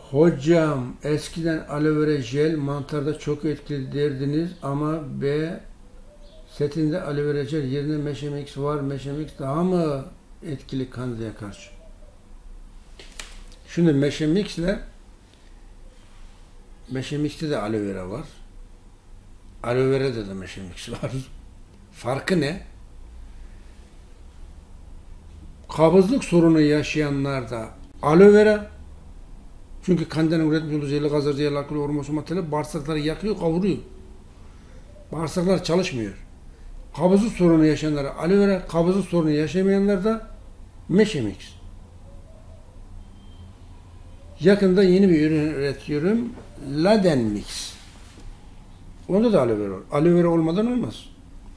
Hocam eskiden aloe vera jel mantarda çok etkili derdiniz ama B setinde aloe vera jel yerine Meşemix var. Meşemix daha mı etkili Candida'ya karşı? Şimdi Meşemix'te de aloe vera var. Aloe vera'da da Meşemix var. Farkı ne? Kabızlık sorunu yaşayanlarda aloe vera, çünkü Candida'nın üretmiş olduğu zehirli gazlar, zehirli alkol, hormonsu maddeler bağırsakları yakıyor, kavuruyor. Bağırsaklar çalışmıyor. Kabızlık sorunu yaşayanlara aloe vera, kabızlık sorunu yaşamayanlar da Meşemix. Yakında yeni bir ürün üretiyorum. Laden Mix. Onda da aloe vera var. Aloe vera olmadan olmaz.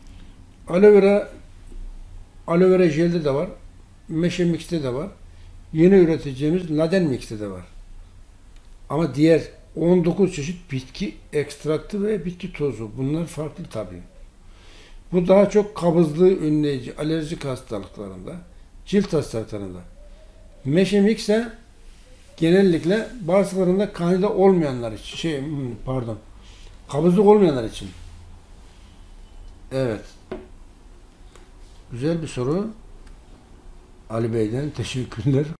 Aloe vera jelde de var. Meşemix'te de var. Yeni üreteceğimiz Laden Mix'te de var. Ama diğer 19 çeşit bitki ekstraktı ve bitki tozu. Bunlar farklı tabii. Bu daha çok kabızlığı önleyici, alerjik hastalıklarında, cilt hastalıklarında. Meşemix ise genellikle bağırsaklarında kandida olmayanlar için, kabızlık olmayanlar için. Evet. Güzel bir soru. Ali Bey'den teşekkürler.